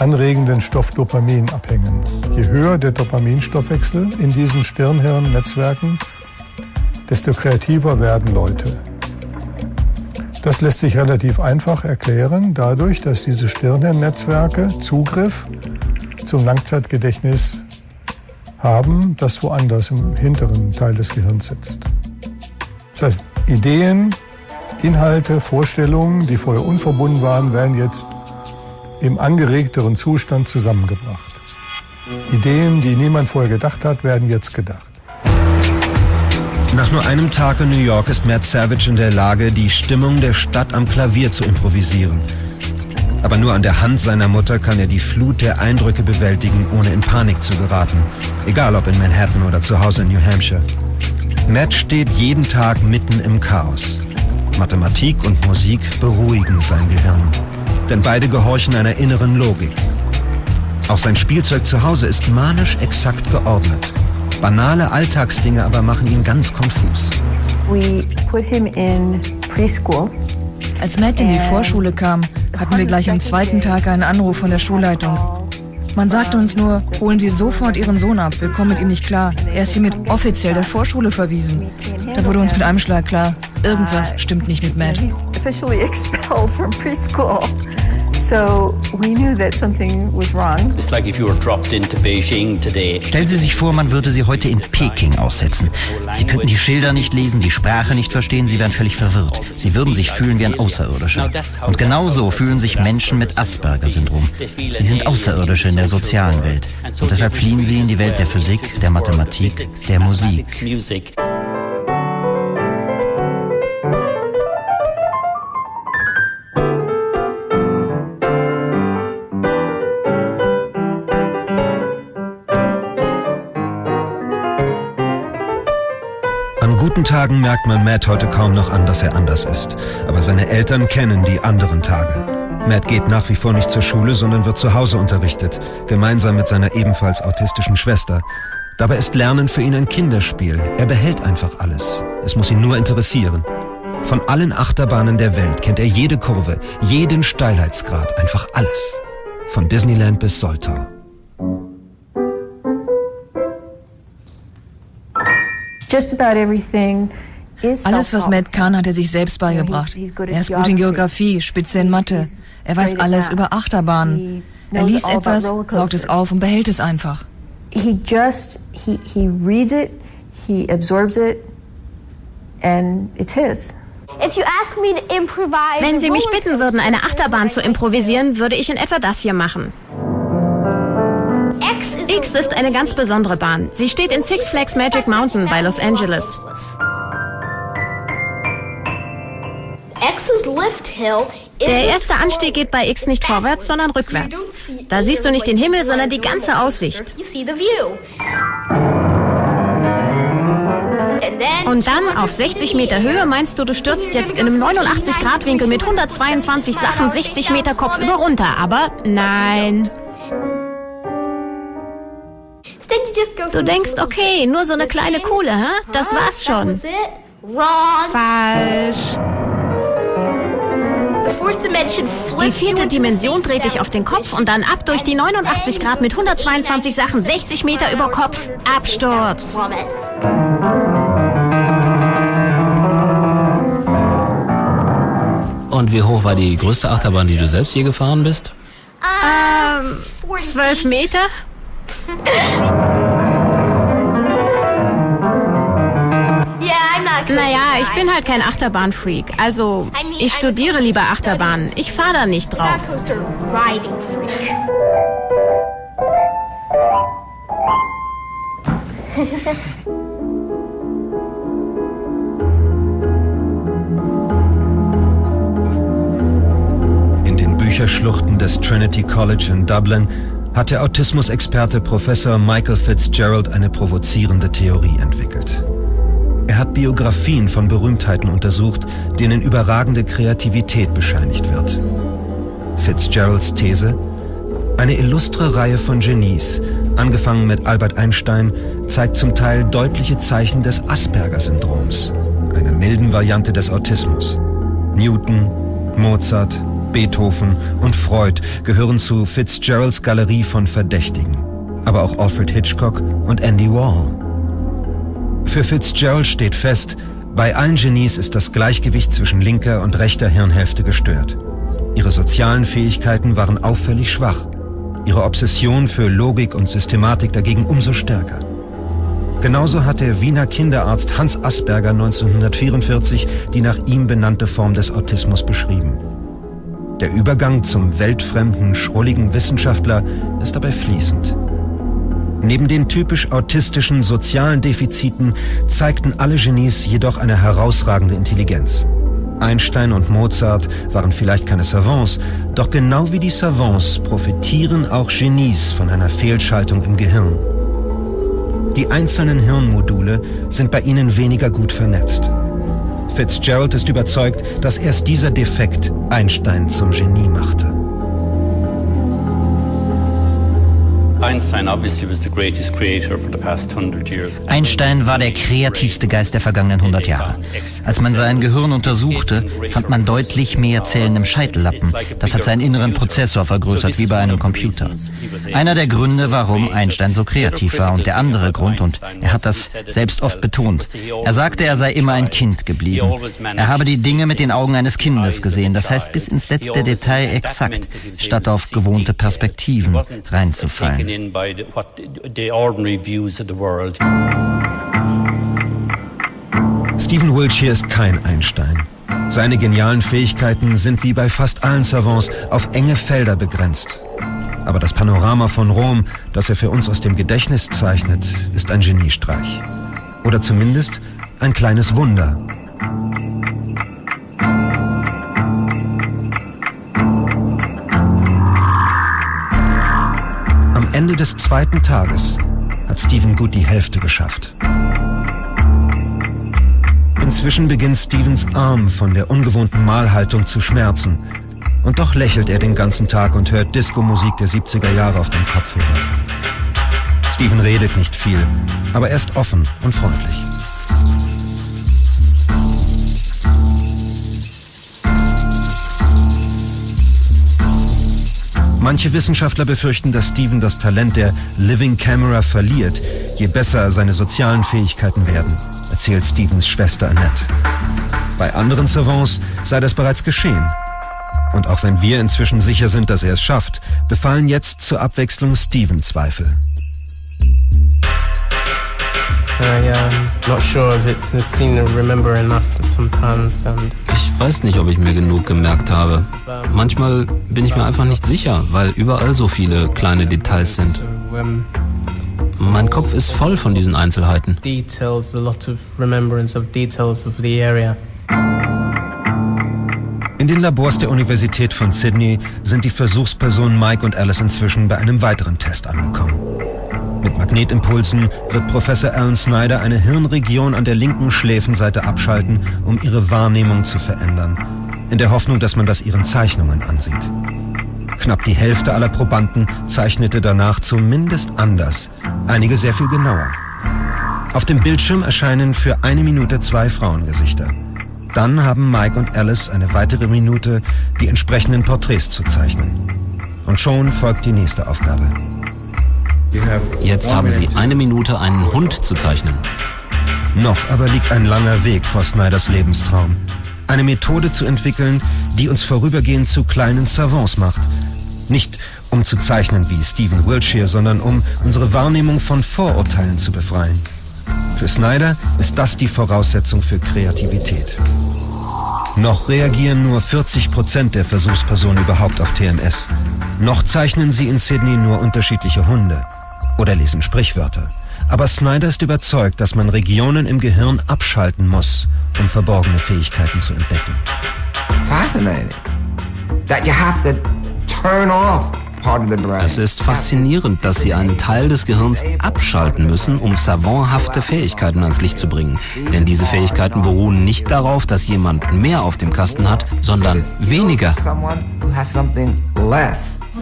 anregenden Stoff Dopamin abhängen. Je höher der Dopaminstoffwechsel in diesen Stirnhirn-Netzwerken, desto kreativer werden Leute. Das lässt sich relativ einfach erklären, dadurch, dass diese Stirnhirn-Netzwerke Zugriff zum Langzeitgedächtnis haben, das woanders im hinteren Teil des Gehirns sitzt. Das heißt, Ideen, Inhalte, Vorstellungen, die vorher unverbunden waren, werden jetzt im angeregteren Zustand zusammengebracht. Ideen, die niemand vorher gedacht hat, werden jetzt gedacht. Nach nur einem Tag in New York ist Matt Savage in der Lage, die Stimmung der Stadt am Klavier zu improvisieren. Aber nur an der Hand seiner Mutter kann er die Flut der Eindrücke bewältigen, ohne in Panik zu geraten. Egal ob in Manhattan oder zu Hause in New Hampshire. Matt steht jeden Tag mitten im Chaos. Mathematik und Musik beruhigen sein Gehirn. Denn beide gehorchen einer inneren Logik. Auch sein Spielzeug zu Hause ist manisch exakt geordnet. Banale Alltagsdinge aber machen ihn ganz konfus. We put him in preschool. Als Matt in die Vorschule kam, hatten wir gleich am zweiten Tag einen Anruf von der Schulleitung. Man sagte uns nur, holen Sie sofort Ihren Sohn ab, wir kommen mit ihm nicht klar. Er ist hiermit offiziell der Vorschule verwiesen. Da wurde uns mit einem Schlag klar, irgendwas stimmt nicht mit Matt. He's officially expelled from preschool. So we knew that something was wrong. It's like if you were dropped into Beijing today. Stellen Sie sich vor, man würde Sie heute in Peking aussetzen. Sie könnten die Schilder nicht lesen, die Sprache nicht verstehen, Sie wären völlig verwirrt. Sie würden sich fühlen wie ein Außerirdischer. Und genauso fühlen sich Menschen mit Asperger-Syndrom. Sie sind Außerirdische in der sozialen Welt. Und deshalb fliehen sie in die Welt der Physik, der Mathematik, der Musik. An guten Tagen merkt man Matt heute kaum noch an, dass er anders ist. Aber seine Eltern kennen die anderen Tage. Matt geht nach wie vor nicht zur Schule, sondern wird zu Hause unterrichtet, gemeinsam mit seiner ebenfalls autistischen Schwester. Dabei ist Lernen für ihn ein Kinderspiel. Er behält einfach alles. Es muss ihn nur interessieren. Von allen Achterbahnen der Welt kennt er jede Kurve, jeden Steilheitsgrad, einfach alles. Von Disneyland bis Soltau. Alles, was Matt kann, hat er sich selbst beigebracht. Er ist gut in Geografie, spitze in Mathe. Er weiß alles über Achterbahnen. Er liest etwas, saugt es auf und behält es einfach. He reads it, he absorbs it, and it's his. Wenn Sie mich bitten würden, eine Achterbahn zu improvisieren, würde ich in etwa das hier machen. X ist eine ganz besondere Bahn. Sie steht in Six Flags Magic Mountain bei Los Angeles. Der erste Anstieg geht bei X nicht vorwärts, sondern rückwärts. Da siehst du nicht den Himmel, sondern die ganze Aussicht. Und dann auf 60 Meter Höhe meinst du, du stürzt jetzt in einem 89-Grad-Winkel mit 122 Sachen 60 Meter kopfüber runter. Aber nein. Du denkst, okay, nur so eine kleine Kuhle, das war's schon. Falsch. Die vierte Dimension dreht dich auf den Kopf und dann ab durch die 89 Grad mit 122 Sachen 60 Meter über Kopf. Absturz. Und wie hoch war die größte Achterbahn, die du selbst je gefahren bist? 12 Meter? Naja, ich bin halt kein Achterbahnfreak. Also, ich studiere lieber Achterbahnen. Ich fahre da nicht drauf. In den Bücherschluchten des Trinity College in Dublin hat der Autismusexperte Professor Michael Fitzgerald eine provozierende Theorie entwickelt. Er hat Biografien von Berühmtheiten untersucht, denen überragende Kreativität bescheinigt wird. Fitzgeralds These: Eine illustre Reihe von Genies, angefangen mit Albert Einstein, zeigt zum Teil deutliche Zeichen des Asperger-Syndroms, einer milden Variante des Autismus. Newton, Mozart, Beethoven und Freud gehören zu Fitzgeralds Galerie von Verdächtigen. Aber auch Alfred Hitchcock und Andy Warhol. Für Fitzgerald steht fest, bei allen Genies ist das Gleichgewicht zwischen linker und rechter Hirnhälfte gestört. Ihre sozialen Fähigkeiten waren auffällig schwach. Ihre Obsession für Logik und Systematik dagegen umso stärker. Genauso hat der Wiener Kinderarzt Hans Asperger 1944 die nach ihm benannte Form des Autismus beschrieben. Der Übergang zum weltfremden, schrulligen Wissenschaftler ist dabei fließend. Neben den typisch autistischen sozialen Defiziten zeigten alle Genies jedoch eine herausragende Intelligenz. Einstein und Mozart waren vielleicht keine Savants, doch genau wie die Savants profitieren auch Genies von einer Fehlschaltung im Gehirn. Die einzelnen Hirnmodule sind bei ihnen weniger gut vernetzt. Fitzgerald ist überzeugt, dass erst dieser Defekt Einstein zum Genie machte. Einstein war der kreativste Geist der vergangenen 100 Jahre. Als man sein Gehirn untersuchte, fand man deutlich mehr Zellen im Scheitellappen. Das hat seinen inneren Prozessor vergrößert, wie bei einem Computer. Einer der Gründe, warum Einstein so kreativ war, und der andere Grund, und er hat das selbst oft betont. Er sagte, er sei immer ein Kind geblieben. Er habe die Dinge mit den Augen eines Kindes gesehen, das heißt bis ins letzte Detail exakt, statt auf gewohnte Perspektiven reinzufallen. Stephen Wiltshire ist kein Einstein. Seine genialen Fähigkeiten sind wie bei fast allen Savants auf enge Felder begrenzt. Aber das Panorama von Rom, das er für uns aus dem Gedächtnis zeichnet, ist ein Geniestreich. Oder zumindest ein kleines Wunder. Am Ende des zweiten Tages hat Stephen gut die Hälfte geschafft. Inzwischen beginnt Stephens Arm von der ungewohnten Malhaltung zu schmerzen. Und doch lächelt er den ganzen Tag und hört Disco-Musik der 70er Jahre auf dem Kopfhörer. Stephen redet nicht viel, aber er ist offen und freundlich. Manche Wissenschaftler befürchten, dass Stephen das Talent der Living Camera verliert, je besser seine sozialen Fähigkeiten werden, erzählt Stephens Schwester Annette. Bei anderen Savants sei das bereits geschehen. Und auch wenn wir inzwischen sicher sind, dass er es schafft, befallen jetzt zur Abwechslung Stephen Zweifel. Ich weiß nicht, ob ich mir genug gemerkt habe. Manchmal bin ich mir einfach nicht sicher, weil überall so viele kleine Details sind. Mein Kopf ist voll von diesen Einzelheiten. In den Labors der Universität von Sydney sind die Versuchspersonen Mike und Alice inzwischen bei einem weiteren Test angekommen. Mit Magnetimpulsen wird Professor Alan Snyder eine Hirnregion an der linken Schläfenseite abschalten, um ihre Wahrnehmung zu verändern, in der Hoffnung, dass man das ihren Zeichnungen ansieht. Knapp die Hälfte aller Probanden zeichnete danach zumindest anders, einige sehr viel genauer. Auf dem Bildschirm erscheinen für 1 Minute 2 Frauengesichter. Dann haben Mike und Alice eine weitere Minute, die entsprechenden Porträts zu zeichnen. Und schon folgt die nächste Aufgabe. Jetzt haben Sie 1 Minute, einen Hund zu zeichnen. Noch aber liegt ein langer Weg vor Snyders Lebenstraum. Eine Methode zu entwickeln, die uns vorübergehend zu kleinen Savants macht. Nicht um zu zeichnen wie Stephen Wiltshire, sondern um unsere Wahrnehmung von Vorurteilen zu befreien. Für Snyder ist das die Voraussetzung für Kreativität. Noch reagieren nur 40% der Versuchspersonen überhaupt auf TMS. Noch zeichnen sie in Sydney nur unterschiedliche Hunde oder lesen Sprichwörter. Aber Snyder ist überzeugt, dass man Regionen im Gehirn abschalten muss, um verborgene Fähigkeiten zu entdecken. Fascinating. That you have to turn off part of the brain. Es ist faszinierend, dass Sie einen Teil des Gehirns abschalten müssen, um savanthafte Fähigkeiten ans Licht zu bringen. Denn diese Fähigkeiten beruhen nicht darauf, dass jemand mehr auf dem Kasten hat, sondern weniger.